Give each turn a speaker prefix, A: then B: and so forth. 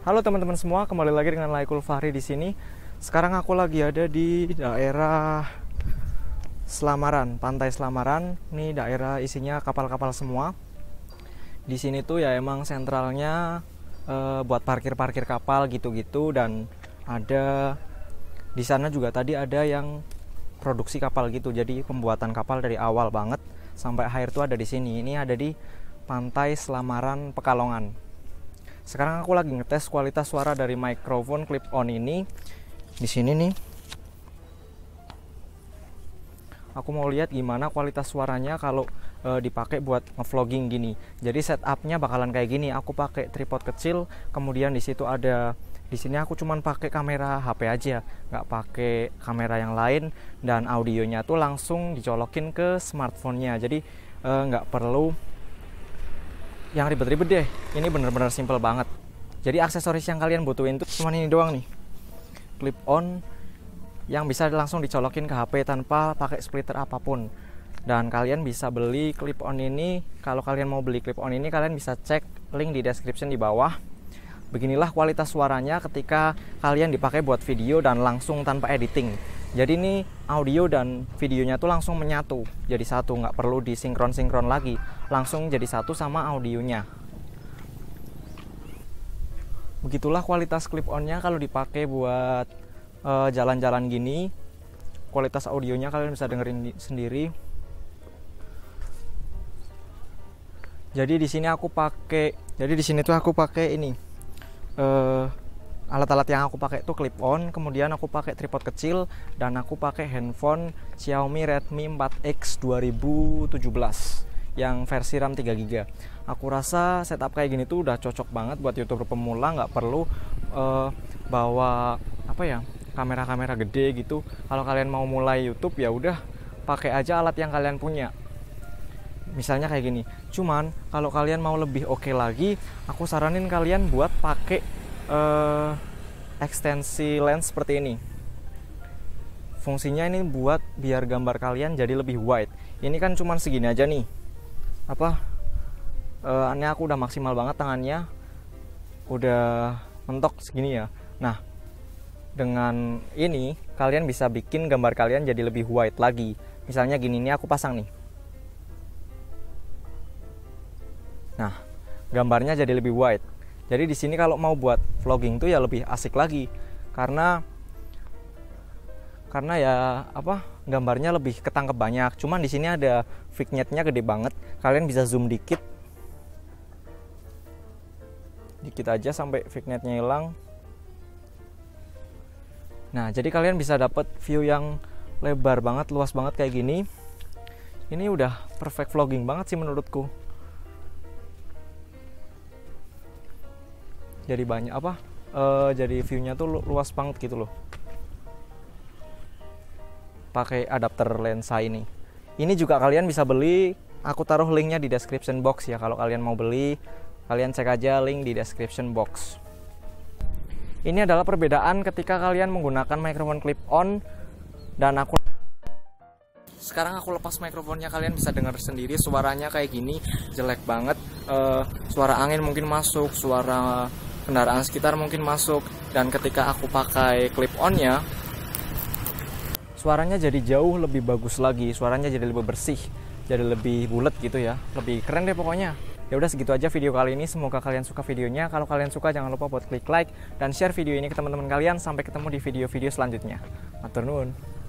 A: Halo teman-teman semua, kembali lagi dengan Laikul Fahri di sini. Sekarang aku lagi ada di daerah Selamaran, Pantai Selamaran. Ini daerah isinya kapal-kapal semua. Di sini tuh ya emang sentralnya buat parkir-parkir kapal gitu-gitu, dan ada di sana juga tadi ada yang produksi kapal gitu. Jadi pembuatan kapal dari awal banget sampai akhir tuh ada di sini. Ini ada di Pantai Selamaran, Pekalongan. Sekarang aku lagi ngetes kualitas suara dari microphone clip-on ini. Di sini nih, aku mau lihat gimana kualitas suaranya kalau dipakai buat ngevlogging gini. Jadi setupnya bakalan kayak gini. Aku pakai tripod kecil, kemudian di situ ada, di sini aku cuman pakai kamera HP aja, nggak pakai kamera yang lain, dan audionya tuh langsung dicolokin ke smartphone-nya. Jadi nggak perlu yang ribet-ribet deh. Ini bener-bener simple banget. Jadi aksesoris yang kalian butuhin tuh cuma ini doang nih, clip on yang bisa langsung dicolokin ke HP tanpa pakai splitter apapun. Dan kalian bisa beli clip on ini. Kalau kalian mau beli clip on ini, kalian bisa cek link di description di bawah. Beginilah kualitas suaranya ketika kalian dipakai buat video dan langsung tanpa editing. Jadi ini audio dan videonya tuh langsung menyatu jadi satu, nggak perlu disinkron-sinkron lagi, langsung jadi satu sama audionya. Begitulah kualitas clip-onnya kalau dipakai buat jalan-jalan gini. Kualitas audionya kalian bisa dengerin sendiri. Jadi di sini aku pakai, ini alat-alat yang aku pakai itu clip on, kemudian aku pakai tripod kecil, dan aku pakai handphone Xiaomi Redmi 4X 2017 yang versi RAM 3GB. Aku rasa setup kayak gini tuh udah cocok banget buat YouTuber pemula, nggak perlu bawa kamera-kamera gede gitu. Kalau kalian mau mulai YouTube ya udah pakai aja alat yang kalian punya. Misalnya kayak gini. Cuman kalau kalian mau lebih oke lagi, aku saranin kalian buat pakai ekstensi lens seperti ini. Fungsinya ini buat biar gambar kalian jadi lebih wide. Ini kan cuman segini aja nih. Ini aku udah maksimal banget tangannya, udah mentok segini ya. Nah, dengan ini kalian bisa bikin gambar kalian jadi lebih wide lagi. Misalnya gini, ini aku pasang nih. Nah, gambarnya jadi lebih wide. Jadi di sini kalau mau buat vlogging tuh ya lebih asik lagi, karena ya gambarnya lebih ketangkep banyak. Cuman di sini ada vignette-nya gede banget. Kalian bisa zoom dikit aja sampai vignette-nya hilang. Nah, jadi kalian bisa dapat view yang lebar banget, luas banget kayak gini. Ini udah perfect vlogging banget sih menurutku. Jadi banyak jadi view-nya tuh luas banget gitu loh. Pakai adapter lensa ini. Ini juga kalian bisa beli. Aku taruh linknya di description box ya. Kalau kalian mau beli, kalian cek aja link di description box. Ini adalah perbedaan ketika kalian menggunakan microphone clip on dan sekarang aku lepas mikrofonnya, kalian bisa dengar sendiri suaranya kayak gini, jelek banget. Suara angin mungkin masuk, suara kendaraan sekitar mungkin masuk, dan ketika aku pakai clip onnya, suaranya jadi jauh lebih bagus lagi, suaranya jadi lebih bersih, jadi lebih bulat gitu ya, lebih keren deh pokoknya. Ya udah, segitu aja video kali ini. Semoga kalian suka videonya. Kalau kalian suka, jangan lupa buat klik like dan share video ini ke teman-teman kalian. Sampai ketemu di video-video selanjutnya. Matur nuwun.